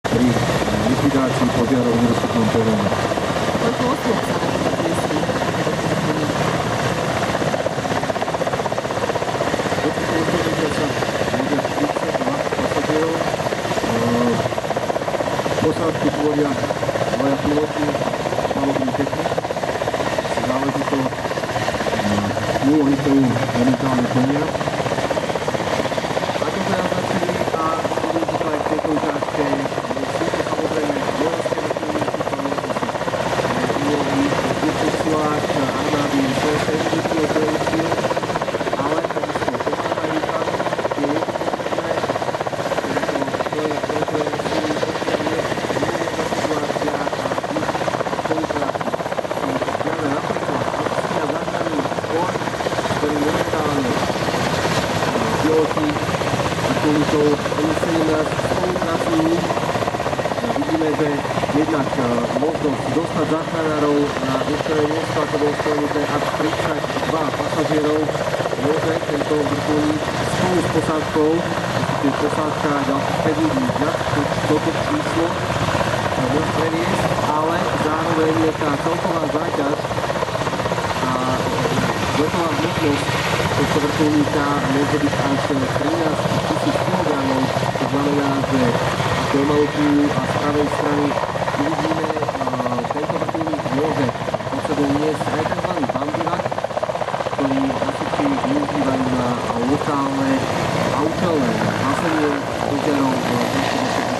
pri likvidácii požiarov v nedostupnom teréne. Koľko osôb sa napríklad viesli? Posádku tvoria dvaja piloti, palubný technik. Záleží to úlohy, ktorú momentálne plnia. Ako sa naznačili a budú to aj v tejto ukážke, sú to samozrejme vojenské vrtuľníky, úlohy vzdušných silách armády Slovenskej republiky ozbrojených síl, ale takisto pomáhajú tam, je jednotné, to je ozbrojené síly, pokiaľ je mimoriadna situácia a ich spolupráci. Práve napríklad akcia záchranný zbor, ktorý momentálne piloti vrtuľníkov Mi-17 spolupracujú. Vidíme, že jednak možnosť dostať záchranárov na niektoré miesto, ako bolo spomenuté, až 32 pasažierov môže tento vrtuľník spolu s posádkou, je posádka ďalších 5 ľudí, toto číslo môže previesť, ale zároveň tá celková záťaž a celková hmotnosť tohto vrtuľníka môže byť až 13 000 kg. To znamená, že ako omalkujú a z pravej strany uvidíme, tento vrtuľník môže pod sebou niesť aj tzv. Bambivak, ktorý hasiči využívajú na lokálne a účelné hasenie požiarov v týchto dostupných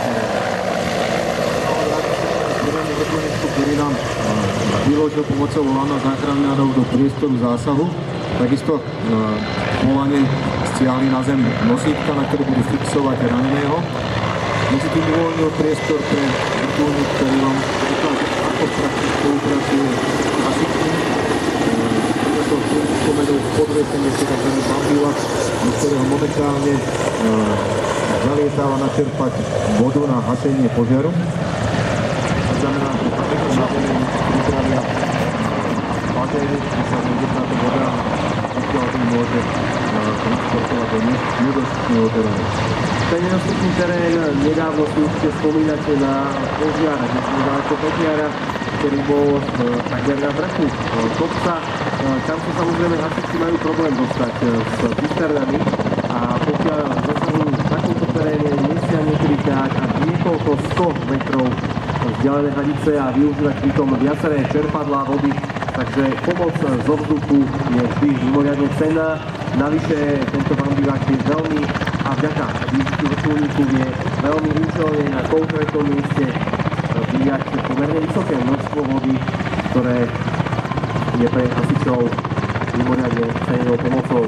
terénoch. Prvého vrtuľníku, ktorý nám vyložil pomocou volania záchranárov do priestoru zásahu. Takisto volanie stiahli na zem nosítka, na ktoré budú fixovať raneného. Medzi tým uvoľnil priestor pre vrtuľník, ktorý vám ukáže, ako prakticky spolupracuje s hasičmi. Budeme to spomenúť podvesenie si tzv. Bambivak, do ktorého momentálne zalietáva načerpať vodu na hasenie požiaru. To znamená, že takéto zariadenie pripravia bazény, kde sa bude táto voda, pokiaľ tým môže transportovať do nedostupného terénu. Ten nedostupný terén nedávno si určite spomínate na požiar, nedaleko Petiara, ktorý bol takmer na vrchu kopca. Tam sa samozrejme hasiči majú problém dostať s cisternami a pokiaľ zasahujú v takomto teréne, musia niekedy ťahať až niekoľko 100 metrov vzdialené hranice a využívať pritom viaceré čerpadlá vody, takže pomoc zo vzduchu je vždy mimoriadne cenná. Navyše tento bambivak je veľmi a vďaka výšky vrtuľníku je veľmi účelne na konkrétnom mieste vyjať pomerne vysoké množstvo vody, ktoré je pre hasičov mimoriadne cennou pomocou.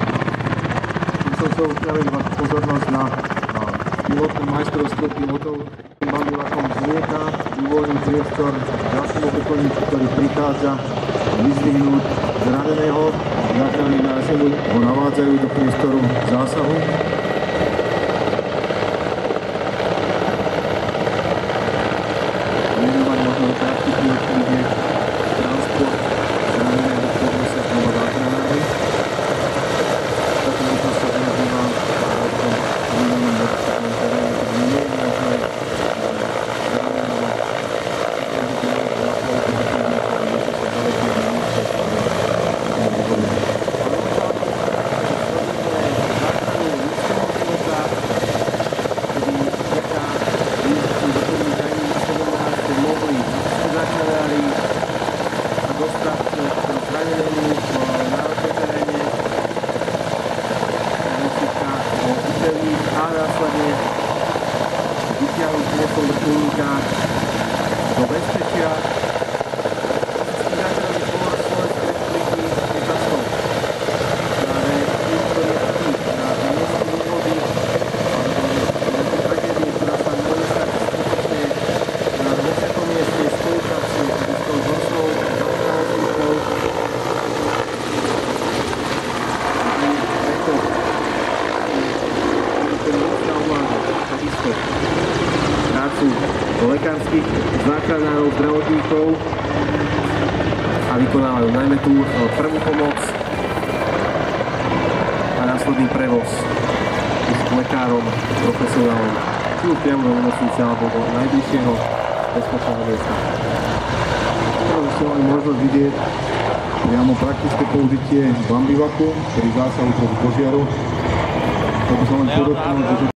Som chcel upraviť vašu pozornosť na pilotné majstrovstvo pilotov. Bambivakom zlieta, uvoľní priestor ďalšiemu vrtuľníku, ktorý prichádza vyzdvihnúť zraneného. Záchranní na zemi ho navádzajú do priestoru zásahu. Menovať možno krátky pilot, ktorý je transport zraneného podnese znova záchranármi. Táto možnosť sa využíva v výmenom dostupnom teréne, tak nie je možné a následne vytiahnuť priestor vrtuľníka do bezpečia. Záchranný zbor Slovenskej republiky je často práve tým, ktorý je taký na mieste nehody alebo tragédie, ktorá sa môže stať skutočne na dôsledkom mieste spolupráci s tou zhoršou záchrannou službou. Prácu lekárskych záchranárov, zdravotníkov a vykonávajú najmä tú prvú pomoc a následný prevoz už k lekárom, profesionálom. či už priamo do nemocnice alebo do najbližšieho bezpečného miesta. Teraz ste mali možnosť vidieť priamo praktické použitie bambivaku pri zásahu proti požiaru. To by som len podotknul, že